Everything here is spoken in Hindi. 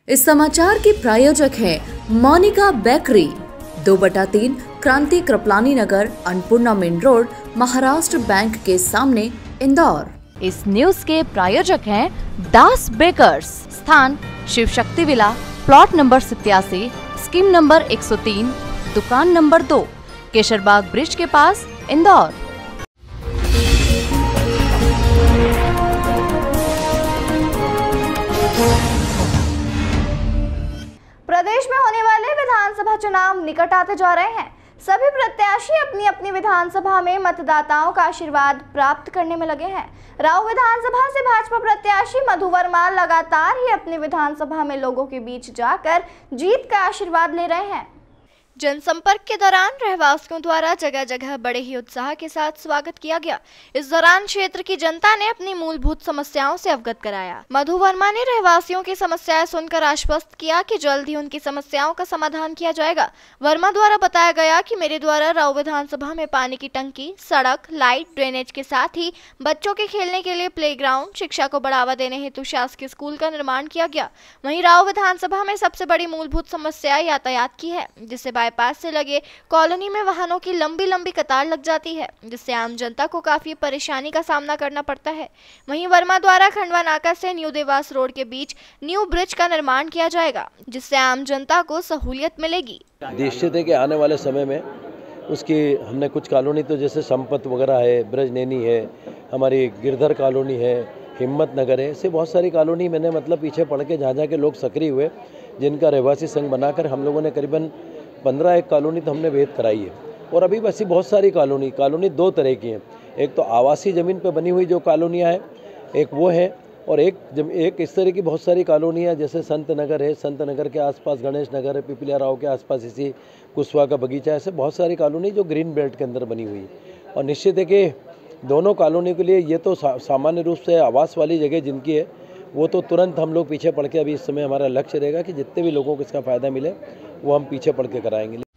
इस समाचार के प्रायोजक हैं Monika bakery, 2/3 Kranti Kripalani Nagar, Annapurna main road, Maharashtra bank के सामने, इंदौर। इस न्यूज के प्रायोजक हैं दास बेकर्स, स्थान Shiv Shakti villa, plot number 87, scheme number 103, दुकान नंबर 2, केशरबाग ब्रिज के पास, इंदौर। प्रदेश में होने वाले विधानसभा चुनाव निकट आते जा रहे हैं। सभी प्रत्याशी अपनी अपनी विधानसभा में मतदाताओं का आशीर्वाद प्राप्त करने में लगे हैं। राऊ विधानसभा से भाजपा प्रत्याशी मधु वर्मा लगातार ही अपनी विधानसभा में लोगों के बीच जाकर जीत का आशीर्वाद ले रहे हैं। जनसंपर्क के दौरान रहवासियों द्वारा जगह जगह बड़े ही उत्साह के साथ स्वागत किया गया। इस दौरान क्षेत्र की जनता ने अपनी मूलभूत समस्याओं से अवगत कराया। मधु वर्मा ने रहवासियों की समस्याएं सुनकर आश्वस्त किया कि जल्द ही उनकी समस्याओं का समाधान किया जाएगा। वर्मा द्वारा बताया गया कि मेरे द्वारा राऊ विधानसभा में पानी की टंकी, सड़क, लाइट, ड्रेनेज के साथ ही बच्चों के खेलने के लिए प्लेग्राउंड, शिक्षा को बढ़ावा देने हेतु शासकीय स्कूल का निर्माण किया गया। वहीं राऊ विधानसभा में सबसे बड़ी मूलभूत समस्या यातायात की है, जिससे बाईपास से लगे कॉलोनी में वाहनों की लंबी लंबी कतार लग जाती है, जिससे आम जनता को काफी परेशानी का सामना करना पड़ता है। वहीं वर्मा द्वारा खंडवा नाका से न्यू देवास रोड के बीच न्यू ब्रिज का निर्माण किया जाएगा, जिससे आम जनता को सहूलियत मिलेगी। निश्चित है कि आने वाले समय में उसकी हमने कुछ कॉलोनी तो जैसे संपत वगैरह है, ब्रजनेनी है, हमारी गिरधर कॉलोनी है, हिम्मत नगर है, ऐसे बहुत सारी कॉलोनी मैंने पीछे पड़ के जहाँ के लोग सक्रिय हुए, जिनका रहवासी संघ बनाकर हम लोगों ने करीबन 15 एक कॉलोनी तो हमने वेद कराई है। और अभी वैसी बहुत सारी कॉलोनी दो तरह की हैं। एक तो आवासीय ज़मीन पर बनी हुई जो कॉलोनियाँ हैं, एक वो है, और एक इस तरह की बहुत सारी कॉलोनियाँ जैसे संत नगर है, संत नगर के आसपास गणेश नगर है, पिपलिया राव के आसपास इसी कुशवा का बगीचा, ऐसे बहुत सारी कॉलोनी जो ग्रीन बेल्ट के अंदर बनी हुई है। और निश्चित है कि दोनों कॉलोनी के लिए ये तो सामान्य रूप से आवास वाली जगह जिनकी है वो तो तुरंत हम लोग पीछे पड़ के, अभी इस समय हमारा लक्ष्य रहेगा कि जितने भी लोगों को इसका फ़ायदा मिले वो हम पीछे पड़ के कराएंगे।